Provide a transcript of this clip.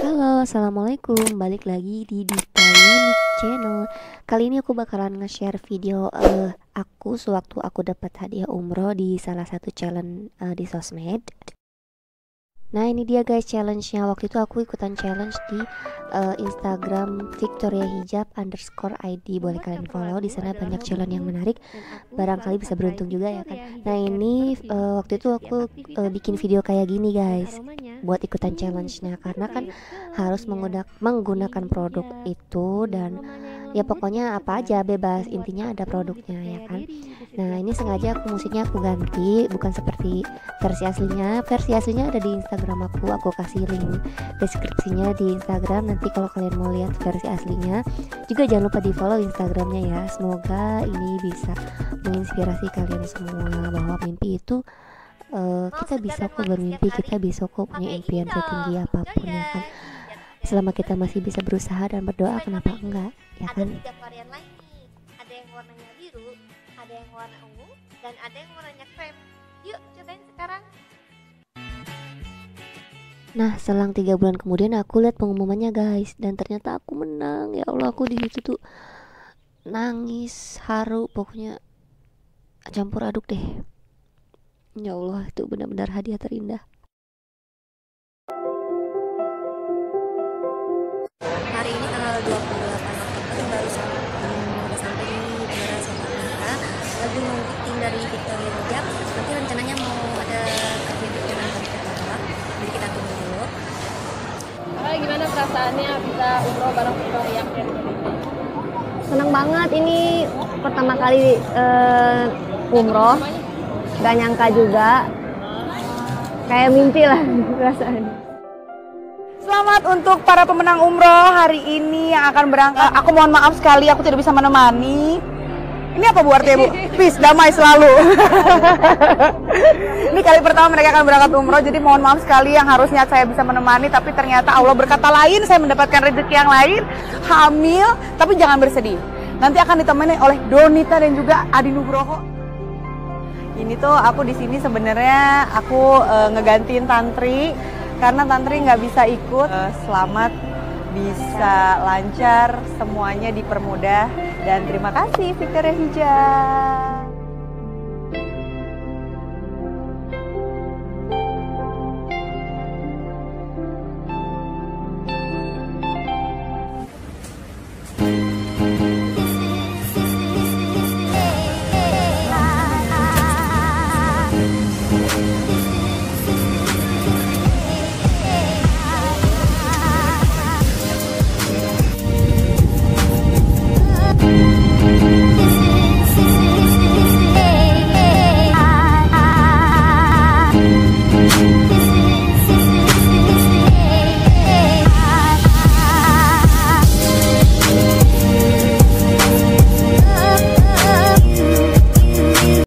Halo, assalamualaikum. Balik lagi di Dita Unique Channel. Kali ini aku bakalan nge-share video aku sewaktu aku dapat hadiah umroh di salah satu challenge di sosmed. Nah ini dia guys challenge-nya. Waktu itu aku ikutan challenge di Instagram victoriahijab_id. Boleh kalian follow, di sana banyak challenge yang menarik. Barangkali bisa beruntung juga ya kan. Nah ini waktu itu aku bikin video kayak gini guys, buat ikutan challenge-nya, karena kan harus menggunakan produk itu, dan ya pokoknya apa aja bebas, intinya ada produknya ya kan. Nah ini sengaja musiknya aku ganti, bukan seperti versi aslinya. Versi aslinya ada di Instagram aku kasih link deskripsinya di Instagram. Nanti kalau kalian mau lihat versi aslinya juga jangan lupa di follow Instagramnya ya. Semoga ini bisa menginspirasi kalian semua bahwa mimpi itu kita bisa kok bermimpi, kita bisa kok punya impian setinggi apapun ya kan, selama kita masih bisa berusaha dan berdoa, kenapa enggak ya kan. Ada 3 varian lain nih, ada yang warnanya biru, ada yang warna ungu, dan ada yang warnanya krem. Yuk cobain sekarang. Nah selang 3 bulan kemudian aku lihat pengumumannya guys, dan ternyata aku menang. Ya Allah, aku di situ tuh nangis, haru, pokoknya campur aduk deh. Ya Allah, itu benar-benar hadiah terindah. Hari ini tanggal 28 Oktober baru sampai di Bandara Soekarno-Hatta. Lagi mau meeting dari Victoria Hijab. Nanti rencananya mau ada kerja yang akan kita tolak. Jadi kita tunggu dulu. Gimana perasaannya bisa umroh bareng Victoria? Seneng banget, ini pertama kali umroh, gak nyangka juga, kayak mimpi lah perasaannya. Selamat untuk para pemenang umroh hari ini yang akan berangkat. Aku mohon maaf sekali aku tidak bisa menemani. Ini apa Bu artinya Bu? Peace, damai selalu. Ini kali pertama mereka akan berangkat umroh, jadi mohon maaf sekali yang harusnya saya bisa menemani, tapi ternyata Allah berkata lain, saya mendapatkan rezeki yang lain, hamil, tapi jangan bersedih. Nanti akan ditemani oleh Donita dan juga Adi Nugroho. Ini tuh aku di sini sebenarnya aku ngegantiin Tantri karena Tantri nggak bisa ikut. Selamat, bisa lancar, semuanya dipermudah, dan terima kasih Victoria Hijab.